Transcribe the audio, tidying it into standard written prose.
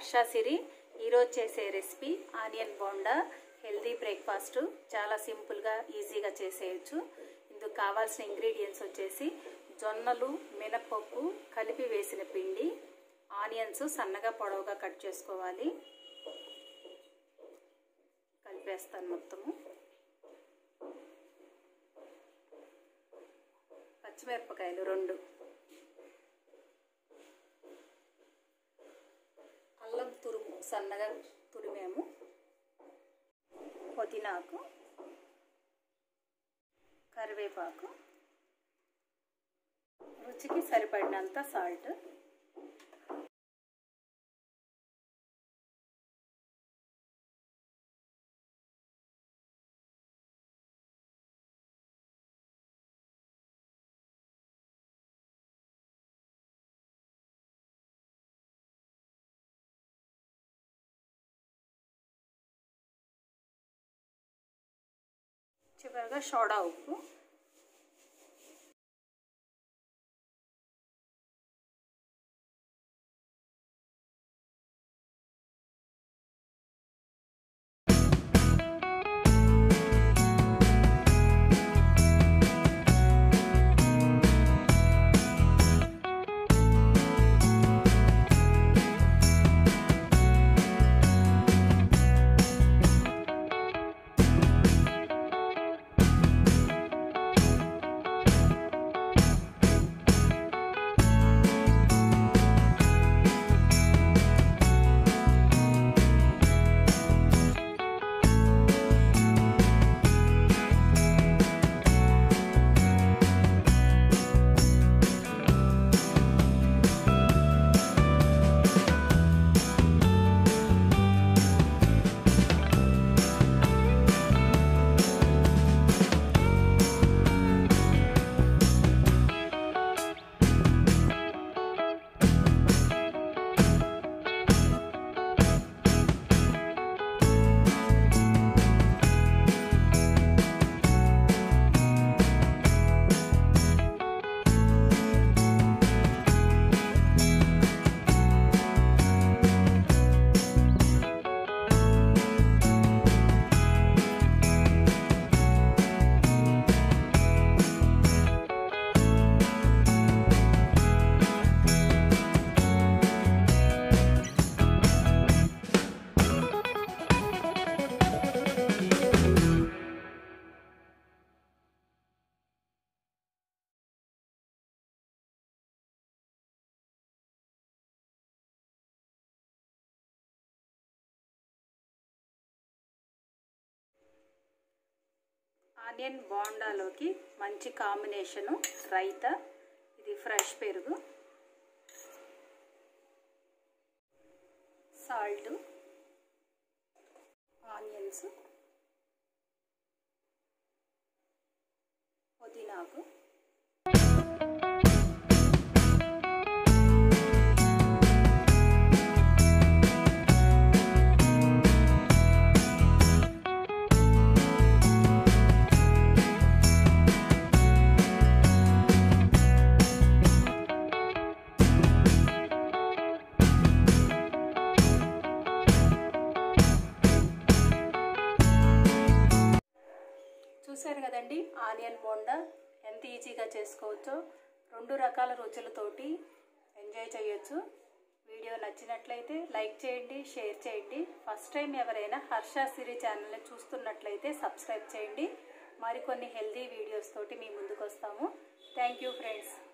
హర్ష సిరి ఈరోజు చేసే recipe onion bonda healthy breakfast చాలా సింపుల్ గా ఈజీగా చేసేయచ్చు। ఇందుకు కావాల్సిన ఇంగ్రీడియెంట్స్ వచ్చేసి జొన్నలు మినపప్పు కలిపి వేసిన పిండి ఆనియన్స్ సన్నగా పొడవుగా కట్ చేసుకోవాలి। కలిపేస్తాను మొత్తము। పచ్చిమిరపకాయలు 2, అల్లం తురుము సన్నగా తురిమాము, పుదీనాకు, కరివేపాకు, రుచికి సరిపడినంత సాల్ట్, చివరగా సోడా ఉప్పు, ఆనియన్ బోండాలోకి మంచి కాంబినేషను రైతా, ఇది ఫ్రెష్ పెరుగు, సాల్ట్, ఆనియన్స్, పుదీనాకు, చూసారు కదండి ఆనియన్ బోండా ఎంత ఈజీగా చేసుకోవచ్చో। 2 రకాల రుచులతోటి ఎంజాయ్ చేయొచ్చు। వీడియో నచ్చినట్లయితే లైక్ చేయండి, షేర్ చేయండి। ఫస్ట్ టైం ఎవరైనా హర్ష సిరి ఛానల్ని చూస్తున్నట్లయితే సబ్స్క్రైబ్ చేయండి। మరికొన్ని హెల్దీ వీడియోస్ తోటి మీ ముందుకు వస్తాము। Thank you friends.